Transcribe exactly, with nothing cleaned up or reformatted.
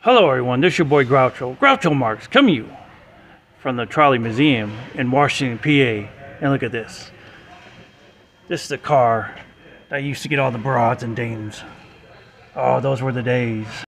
Hello everyone, this is your boy Groucho. Groucho Marx, coming to you from the Trolley Museum in Washington, P A. And look at this. This is the car that used to get all the broads and dames. Oh, those were the days.